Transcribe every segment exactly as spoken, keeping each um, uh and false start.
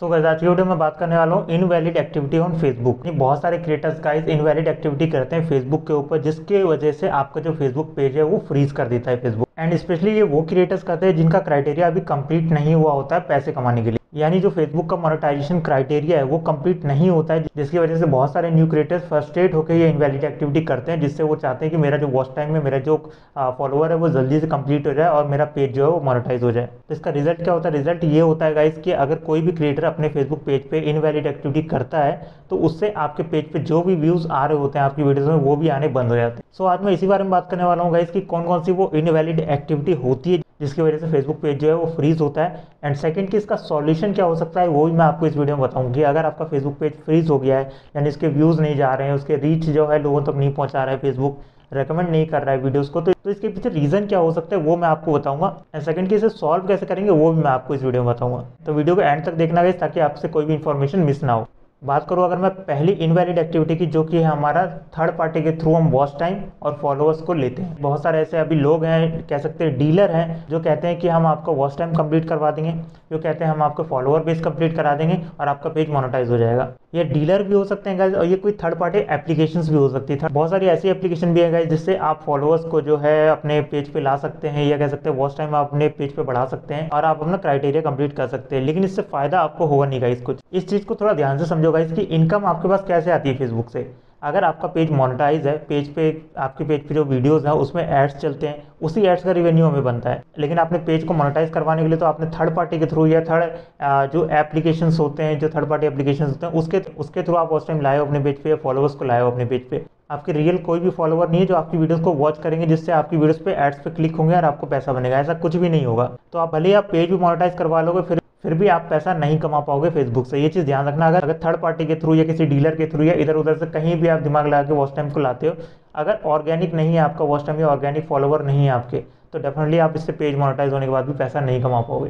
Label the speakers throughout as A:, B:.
A: So guys आज की video में बात करने वाला हूँ इनवैलिड एक्टिविटी ऑन फेसबुक। बहुत सारे क्रिएटर्स गाइस इनवैलिड एक्टिविटी करते हैं फेसबुक के ऊपर, जिसके वजह से आपका जो फेसबुक पेज है वो फ्रीज कर देता है फेसबुक। एंड स्पेशली ये वो क्रिएटर्स करते हैं जिनका क्राइटेरिया अभी कंप्लीट नहीं हुआ होता है पैसे कमाने के लिए, यानी जो फेसबुक का मोनेटाइजेशन क्राइटेरिया है वो कंप्लीट नहीं होता है, जिसकी वजह से बहुत सारे न्यू क्रिएटर्स फ्रस्ट्रेट होकर ये इनवैलिड एक्टिविटी करते हैं, जिससे वो चाहते हैं कि मेरा जो वॉच टाइम है, मेरा जो फॉलोअर है वो जल्दी से कंप्लीट हो जाए और मेरा पेज जो है वो मोनेटाइज हो जाए। तो इसका रिजल्ट क्या होता है? रिजल्ट ये होता है गाइस कि अगर कोई भी क्रिएटर अपने फेसबुक पेज पे इनवैलिड एक्टिविटी करता है तो उससे आपके पेज पे जो भी व्यूज आ रहे होते हैं आपकी वीडियोस में वो भी आने बंद हो जाते हैं। सो आज मैं इसी बारे में बात करने वाला हूँ गाइस कि कौन कौन सी वो इनवैलिड एक्टिविटी होती है जिसकी वजह से फेसबुक पेज जो है वो फ्रीज होता है। एंड सेकंड कि इसका सॉल्यूशन क्या हो सकता है वो भी मैं आपको इस वीडियो में बताऊंगी। अगर आपका फेसबुक पेज फ्रीज हो गया है, यानी इसके व्यूज़ नहीं जा रहे हैं, उसके रीच जो है लोगों तक नहीं पहुंचा रहा है, फेसबुक रेकमेंड नहीं कर रहा है वीडियोस को, तो, तो इसके पीछे रीज़न क्या हो सकता है वो मैं आपको बताऊंगा। एंड सेकंड कि इसे सॉल्व कैसे करेंगे वो भी मैं आपको इस वीडियो में बताऊंगा। तो वीडियो को एंड तक देखना गाइस ताकि आपसे कोई भी इन्फॉर्मेशन मिस ना हो। बात करूँ अगर मैं पहली इनवैलिड एक्टिविटी की, जो कि है हमारा थर्ड पार्टी के थ्रू हम वॉच टाइम और फॉलोअर्स को लेते हैं। बहुत सारे ऐसे अभी लोग हैं, कह सकते हैं डीलर हैं, जो कहते हैं कि हम आपका वॉच टाइम कंप्लीट करवा देंगे, जो कहते हैं हम आपको फॉलोअर बेस कंप्लीट करा देंगे और आपका पेज मोनेटाइज हो जाएगा। ये डीलर भी हो सकते हैं गाइस और ये कोई थर्ड पार्टी एप्लीकेशंस भी हो सकती है। बहुत सारी ऐसी एप्लीकेशन भी है गाइस जिससे आप फॉलोअर्स को जो है अपने पेज पे ला सकते हैं, या कह सकते हैं वॉच टाइम आप अपने पेज पे बढ़ा सकते हैं और आप अपना क्राइटेरिया कंप्लीट कर सकते हैं। लेकिन इससे फायदा आपको होगा नहीं गाइस कुछ। इस चीज़ को थोड़ा ध्यान से समझो गाइस कि इनकम आपके पास कैसे आती है फेसबुक से। अगर आपका पेज मोनेटाइज है, पेज पे आपके पेज पे जो वीडियोस हैं उसमें एड्स चलते हैं, उसी एड्स का रिवेन्यू हमें बनता है। लेकिन आपने पेज को मोनेटाइज करवाने के लिए तो आपने थर्ड पार्टी के थ्रू या थर्ड जो एप्लीकेशंस होते हैं, जो थर्ड पार्टी एप्लीकेशंस होते हैं उसके उसके थ्रू आप उस टाइम लाए हो अपने पेज पे, या फॉलोअर्स को लाए हो अपने पेज पे। आपके रियल कोई भी फॉलोअर नहीं है जो आपकी वीडियोस को वॉच करेंगे, जिससे आपकी वीडियोस पे एड्स पे क्लिक होंगे और आपको पैसा बनेगा। ऐसा कुछ भी नहीं होगा। तो आप भले ही आप पेज भी मोनेटाइज करवा लोगे, फिर फिर भी आप पैसा नहीं कमा पाओगे फेसबुक से। ये चीज़ ध्यान रखना। अगर अगर थर्ड पार्टी के थ्रू या किसी डीलर के थ्रू या इधर उधर से कहीं भी आप दिमाग लगा के वॉच टाइम को लाते हो, अगर ऑर्गेनिक नहीं है आपका वॉच टाइम या ऑर्गेनिक फॉलोवर नहीं है आपके, तो डेफिनेटली आप इससे पेज मोनेटाइज होने के बाद भी पैसा नहीं कमा पाओगे।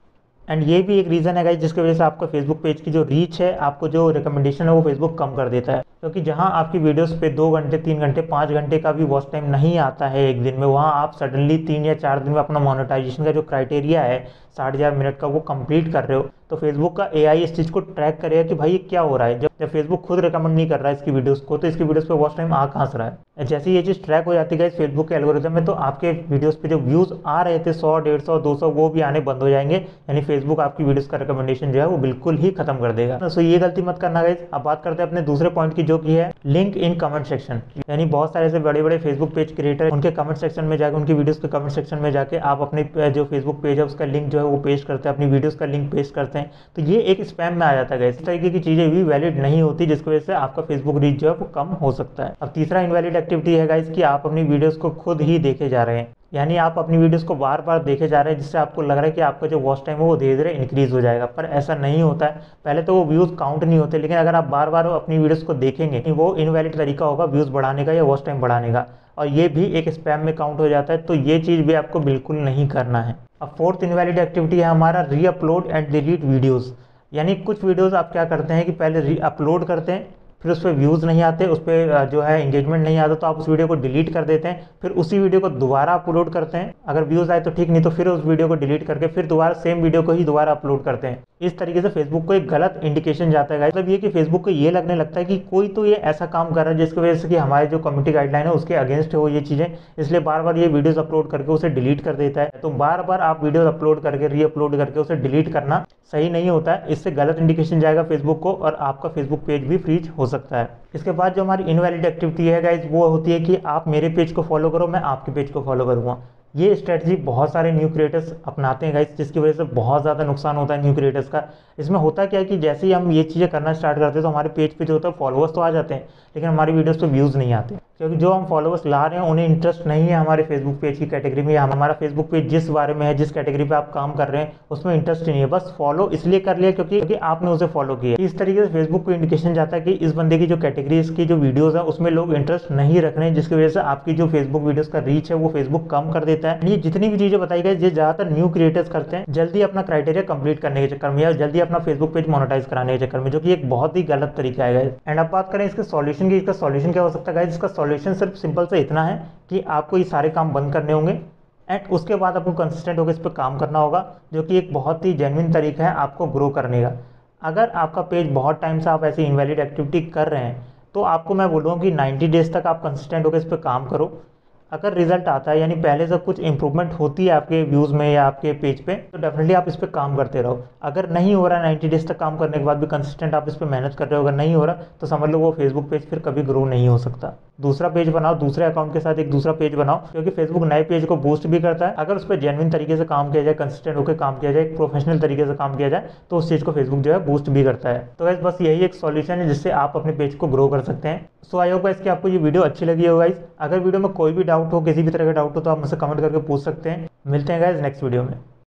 A: एंड ये भी एक रीज़न है गाइस जिसकी वजह से आपका फेसबुक पेज की जो रीच है, आपको जो रिकमेंडेशन है वो फेसबुक कम कर देता है। क्योंकि जहां आपकी वीडियोस पे दो घंटे तीन घंटे पाँच घंटे का भी वॉच टाइम नहीं आता है एक दिन में, वहां आप सडनली तीन या चार दिन में अपना मोनेटाइजेशन का जो क्राइटेरिया है साठ हज़ार मिनट का वो कंप्लीट कर रहे हो, तो फेसबुक का एआई इस चीज़ को ट्रैक करेगा कि भाई ये क्या हो रहा है। जब जब फेसबुक खुद रिकमेंड नहीं कर रहा है इसकी वीडियोस को, तो इसकी वीडियोस पे वॉच टाइम आ कहाँ से रहा है। जैसे ये चीज़ ट्रैक हो जाती है फेसबुक फेसबुक के एल्गोरिथम में, तो आपके वीडियोस पे जो व्यूज़ आ रहे थे सौ डेढ़ सौ दो सौ वो भी आने बंद हो जाएंगे। यानी फेसबुक आपकी वीडियोस का रिकमेंडेशन जो है वो बिल्कुल ही खत्म कर देगा। सो ये गलती मत करना गाइस। अब बात करते हैं अपने दूसरे पॉइंट की, जो कि है लिंक इन कमेंट सेक्शन। यानी बहुत सारे ऐसे बड़े बड़े फेसबुक पेज क्रिएटर, उनके कमेंट सेक्शन में जाकर, उनकी वीडियोस के कमेंट सेक्शन में जाके आप अपने जो फेसबुक पेज है उसका लिंक जो है वो पेस्ट करते हैं, अपनी वीडियोस का लिंक पेस्ट करते हैं। तो ये एक स्पैम में आ जाता है। इस तरीके की चीजें भी वैलिड नहीं होती, जिसकी वजह से आपका फेसबुक रीच जो है वो कम हो सकता है। अब तीसरा इनवैलिड एक्टिविटी है गाइस कि आप अपनी वीडियोस को खुद ही देखे जा रहे हैं। यानी आप अपनी वीडियोस को बार बार देखे जा रहे हैं, जिससे आपको लग रहा है कि आपका जो वॉच टाइम है वो धीरे धीरे इंक्रीज हो जाएगा, पर ऐसा नहीं होता है। पहले तो वो व्यूज़ काउंट नहीं होते, लेकिन अगर आप बार बार अपनी वीडियोस को देखेंगे, वो इनवैलिड तरीका होगा व्यूज़ बढ़ाने का या वॉच टाइम बढ़ाने का, और ये भी एक स्पैम में काउंट हो जाता है। तो ये चीज़ भी आपको बिल्कुल नहीं करना है। अब फोर्थ इनवैलिड एक्टिविटी है हमारा री अपलोड एंड डिलीट वीडियोज़। यानी कुछ वीडियोज़ आप क्या करते हैं कि पहले री अपलोड करते हैं, फिर उस पर व्यूज़ नहीं आते, उस पर जो है एंगेजमेंट नहीं आता, तो आप उस वीडियो को डिलीट कर देते हैं। फिर उसी वीडियो को दोबारा अपलोड करते हैं, अगर व्यूज़ आए तो ठीक, नहीं तो फिर उस वीडियो को डिलीट करके फिर दोबारा सेम वीडियो को ही दोबारा अपलोड करते हैं। इस तरीके से फेसबुक को एक गलत इंडिकेशन जाता है। मतलब ये कि फेसबुक को ये लगने लगता है कि कोई तो ये ऐसा काम कर रहा है जिसकी वजह से कि हमारे जो कम्युनिटी गाइडलाइन है उसके अगेंस्ट हो ये चीज़ें, इसलिए बार बार ये वीडियोज़ अपलोड करके उसे डिलीट कर देता है। तो बार बार आप वीडियोज़ अपलोड करके री अपलोड करके उसे डिलीट करना सही नहीं होता है। इससे गलत इंडिकेशन जाएगा फेसबुक को और आपका फेसबुक पेज भी फ्रीज हो सकता है। इसके बाद जो हमारी इनवैलिड एक्टिविटी है गाइज वो होती है कि आप मेरे पेज को फॉलो करो, मैं आपके पेज को फॉलो करूँगा। ये स्ट्रेटजी बहुत सारे न्यू क्रिएटर्स अपनाते हैं गाइस, जिसकी वजह से बहुत ज़्यादा नुकसान होता है न्यू क्रिएटर्स का। इसमें होता क्या है कि जैसे ही हम ये चीज़ें करना स्टार्ट करते हैं तो हमारे पेज पे जो होता है फॉलोअर्स तो आ जाते हैं, लेकिन हमारी वीडियोस पे व्यूज़ नहीं आते, क्योंकि जो हम फॉलोअर्स ला रहे हैं उन्हें इंटरेस्ट नहीं है हमारे फेसबुक पेज की कैटेगरी में, या हमारा फेसबुक पेज जिस बारे में है, जिस कैटेगरी पे आप काम कर रहे हैं उसमें इंटरेस्ट नहीं है। बस फॉलो इसलिए कर लिया क्योंकि क्योंकि आपने उसे फॉलो किया। इस तरीके से फेसबुक को इंडिकेशन जाता है कि इस बंदे की जो कैटेगरी, इसकी जो वीडियोज़ है उसमें लोग इंटरेस्ट नहीं रख रहे हैं, जिसकी वजह से आपकी जो फेसबुक वीडियोज़ का रीच है वो फेसबुक कम कर देता है। ये जितनी भी चीज़ें बताई गई ये ज़्यादातर न्यू क्रिएटर्स करते हैं जल्दी अपना क्राइटेरिया कंप्लीट करने के चक्कर में, या जल्दी अपना फेसबुक पेज मोनेटाइज कराने के चक्कर में, जो कि एक बहुत ही गलत तरीका है। एंड अब बात करें इसके सॉल्यूशन की, इसका सॉल्यूशन क्या हो सकता है? इसका सॉल्यूशन सिर्फ सिंपल से इतना है कि आपको ये सारे काम बंद करने होंगे एंड उसके बाद आपको कंसिस्टेंट होकर इस पर काम करना होगा, जो कि एक बहुत ही जेन्युइन तरीका है आपको ग्रो करने का। अगर आपका पेज बहुत टाइम से आप ऐसी इनवैलिड एक्टिविटी कर रहे हैं तो आपको मैं बोलूँगा कि नाइन्टी डेज तक आप कंसिस्टेंट होकर इस पर काम करो। अगर रिजल्ट आता है यानी पहले से कुछ इंप्रूवमेंट होती है आपके व्यूज़ में या आपके पेज पे, तो डेफिनेटली आप इस पर काम करते रहो। अगर नहीं हो रहा है नाइन्टी डेज तक काम करने के बाद भी कंसिस्टेंट आप इस पर मेहनत कर रहे हो, अगर नहीं हो रहा तो समझ लो वो फेसबुक पेज फिर कभी ग्रो नहीं हो सकता। दूसरा पेज बनाओ, दूसरे अकाउंट के साथ एक दूसरा पेज बनाओ, क्योंकि फेसबुक नए पेज को बूस्ट भी करता है। अगर उस पर जेन्युइन तरीके से काम किया जाए, कंसिस्टेंट होकर काम किया जाए, प्रोफेशनल तरीके से काम किया जाए, तो उस चीज़ को फेसबुक जो है बूस्ट भी करता है। तो गाइस बस यही एक सॉल्यूशन है जिससे आप अपने पेज को ग्रो कर सकते हैं। सो आई होप गाइस कि आपको ये वीडियो अच्छी लगी हो गाइस। अगर वीडियो में कोई भी डाउट हो, किसी भी तरह का डाउट हो, तो आप मुझसे कमेंट करके पूछ सकते हैं। मिलते हैं गाइस नेक्स्ट वीडियो में।